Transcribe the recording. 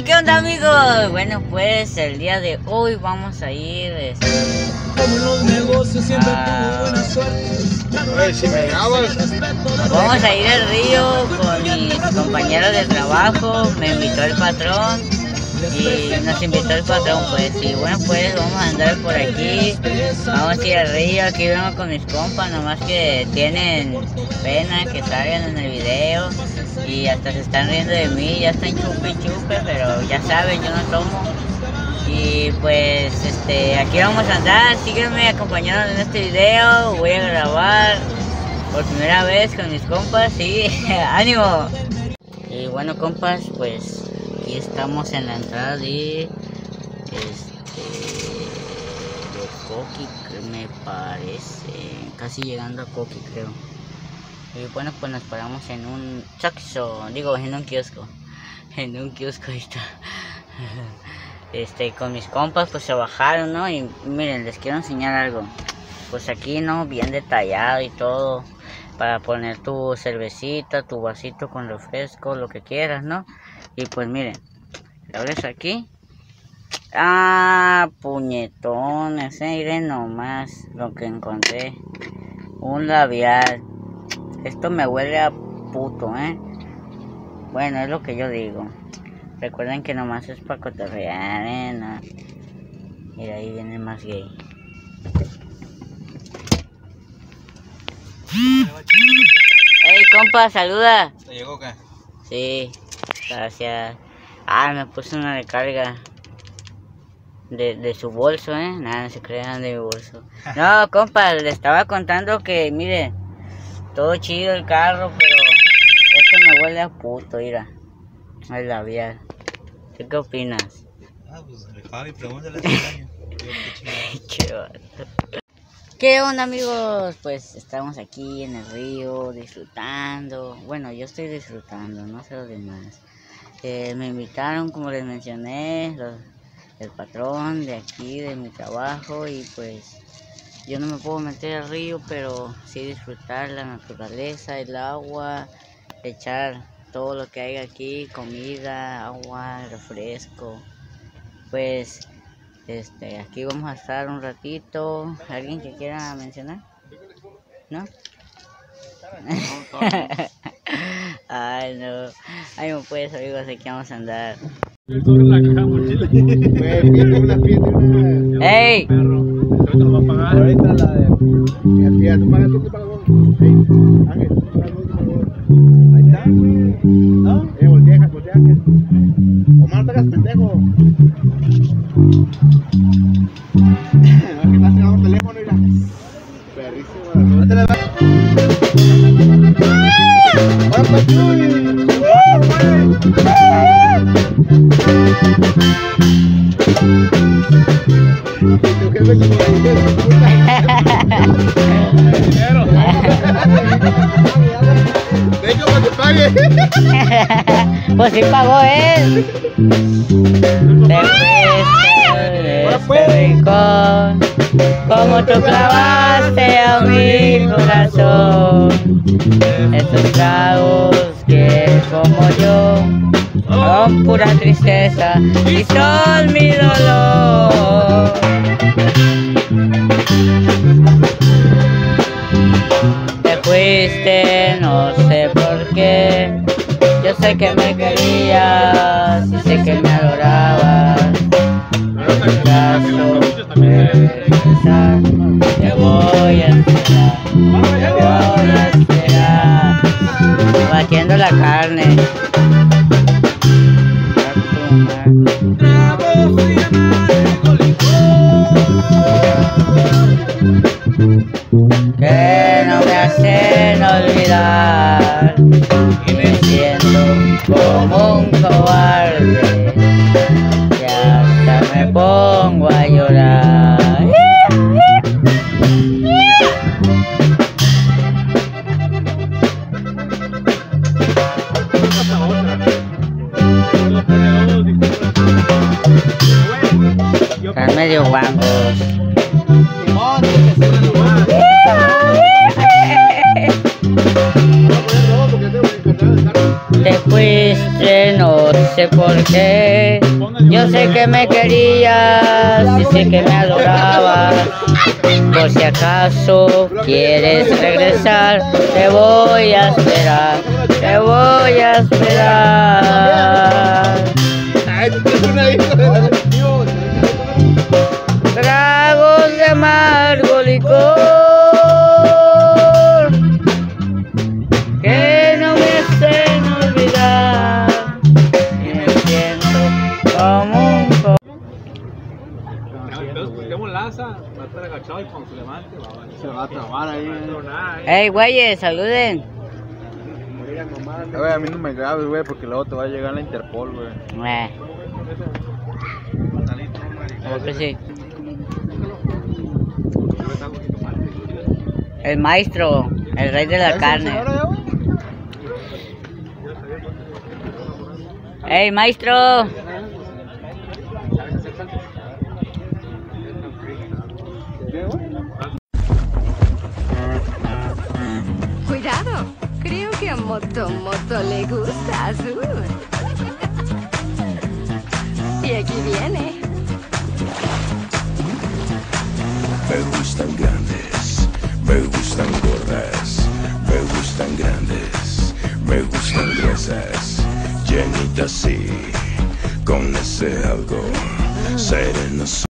Hey, ¿qué onda, amigos? Bueno, pues el día de hoy vamos a ir Como en los negocios siempre tuvo buena suerte. Oye, si me grabas. vamos a ir al río con mis compañeros de trabajo. Me invitó el patrón y nos invitó el patrón, pues. Y bueno, pues vamos a andar por aquí. Vamos a ir al río. Aquí vengo con mis compas, nomás que tienen pena que salgan en el video y hasta se están riendo de mí. Ya están chupe y chupe, pero ya saben, yo no tomo. Y pues aquí vamos a andar. Síguenme acompañando en este video. Voy a grabar por primera vez con mis compas y ánimo. Y bueno, compas, pues aquí estamos en la entrada de Coqui, me parece, casi llegando a Coqui, creo. Y bueno, pues nos paramos en un taxo, digo, en un kiosco. En un kiosco ahí está. Con mis compas pues se bajaron, ¿no? Y miren, les quiero enseñar algo. Pues aquí, ¿no? Bien detallado y todo, para poner tu cervecita, tu vasito con refresco, lo que quieras, ¿no? Y pues miren, lo abres aquí. Ah, puñetones, miren nomás lo que encontré. Un labial. Esto me huele a puto, Bueno, es lo que yo digo. Recuerden que nomás es para cotorrear, ¿no? Mira, ahí viene más gay. Hey, compa, saluda. ¿Te llegó qué? Sí, gracias. Ah, me puse una recarga de su bolso, Nada, no se crean de mi bolso. No, compa, le estaba contando que, mire, todo chido el carro, pero esto me huele a puto, mira. El labial. ¿Tú qué opinas? Ah, pues le Fabi, pregúntale a ese año. ¿Qué onda, amigos? Pues estamos aquí en el río disfrutando. Bueno, yo estoy disfrutando, no sé los demás. Me invitaron, como les mencioné, el patrón de aquí, de mi trabajo, y pues yo no me puedo meter al río, pero sí disfrutar la naturaleza, el agua, echar todo lo que hay aquí, comida, agua, refresco. Pues aquí vamos a estar un ratito. ¿Alguien que quiera mencionar? ¿No? Ay, no. Ay, no puedes, amigos, aquí vamos a andar. ¡Ey! Ahorita la de. Mira, tú pagas, tú pagas vos. Ángel, tú pagas vos, tú pagas vos. Ahí está, ¿no? Voltea, Ángel. Omar, no te hagas pendejo. Aquí está tirando el teléfono, mira. Perrísimo, no te le va. ¡Hola, Pachuy! Tu jefe como dinero. Venga, para que pague. Pues sí pagó él. Te fuiste rincón, como tú clavaste a mi corazón. Estos tragos que como yo son pura tristeza y son mi dolor. Te fuiste, no sé por qué. Yo sé que me querías y sé que me adorabas. En tu caso, te voy a esperar, te voy a esperar. Batiendo la carne. Que no me hacen olvidar y me siento como un cobarde y hasta me pongo a llorar. sé por qué. Yo sé que me querías y sé que me adorabas. Por si acaso quieres regresar, te voy a esperar, te voy a esperar. Tragos de amargo licor que no me hacen olvidar y me siento como un Laza, va a estar agachado y cuando se levante se va a trabar ahí. Ey, güeyes, saluden. A mí no me grabes, güey, porque luego te va a llegar la Interpol, güey. Creo que sí. El maestro, el rey de la carne. ¡Ey, maestro! Cuidado, creo que a Moto le gusta azul. Y aquí viene. Me gustan grandes, me gustan gordas, me gustan grandes, me gustan gruesas, llenitas sí, con ese algo sereno.